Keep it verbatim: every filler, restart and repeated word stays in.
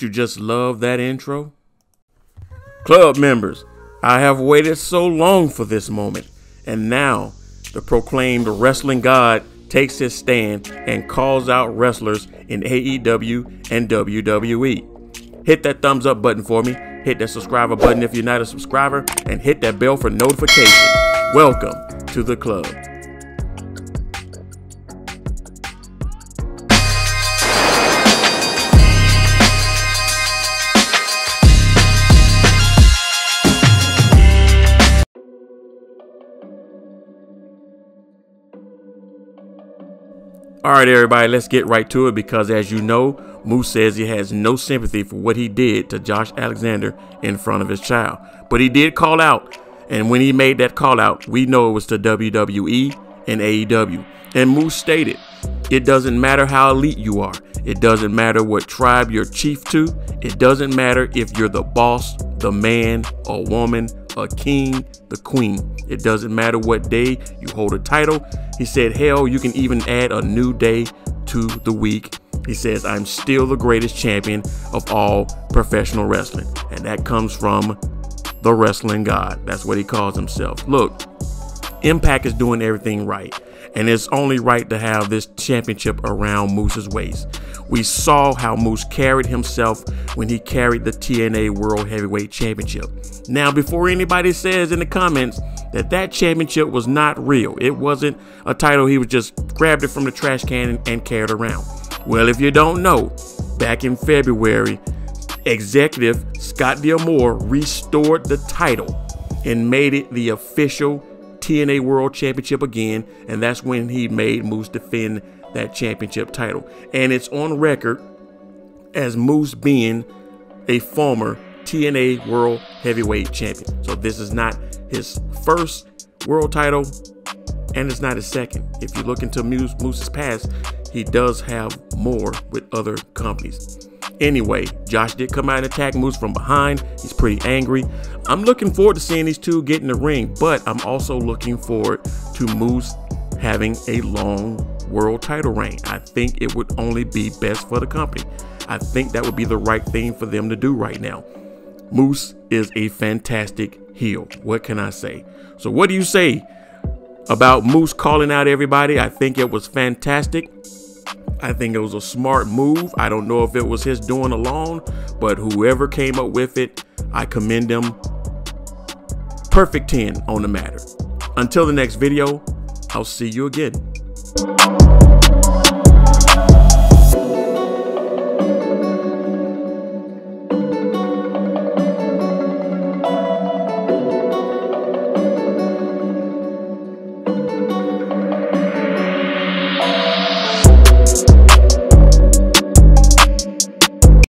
Don't you just love that intro? Club members, I have waited so long for this moment, and now the proclaimed wrestling god takes his stand and calls out wrestlers in A E W and W W E. Hit that thumbs up button for me, hit that subscriber button if you're not a subscriber, and hit that bell for notification. Welcome to the club. All right, everybody, let's get right to it because, as you know, Moose says he has no sympathy for what he did to Josh Alexander in front of his child. But he did call out, and when he made that call out, we know it was to W W E and A E W. And Moose stated, it doesn't matter how elite you are. It doesn't matter what tribe you're chief to. It doesn't matter if you're the boss, the man, a woman, a king, the queen. It doesn't matter what day you hold a title. He said, hell, you can even add a new day to the week. He says, I'm still the greatest champion of all professional wrestling. And that comes from the wrestling god. That's what he calls himself. Look, Impact is doing everything right. And it's only right to have this championship around Moose's waist. We saw how Moose carried himself when he carried the T N A World Heavyweight Championship. Now, before anybody says in the comments that that championship was not real, it wasn't a title he was just grabbed it from the trash can and, and carried around. Well, if you don't know, back in February, executive Scott D'Amore restored the title and made it the official T N A World Championship again, and that's when he made Moose defend that championship title. And it's on record as Moose being a former T N A World Heavyweight Champion. So this is not his first world title, and it's not his second. If you look into Moose, Moose's past, he does have more with other companies. Anyway, Josh did come out and attack Moose from behind. He's pretty angry. I'm looking forward to seeing these two get in the ring, but I'm also looking forward to Moose having a long world title reign. I think it would only be best for the company. I think that would be the right thing for them to do right now. Moose is a fantastic heel. What can I say? So what do you say about Moose calling out everybody? I think it was fantastic. I think it was a smart move. I don't know if it was his doing alone, but whoever came up with it, I commend them. Perfect ten on the matter. Until the next video, I'll see you again.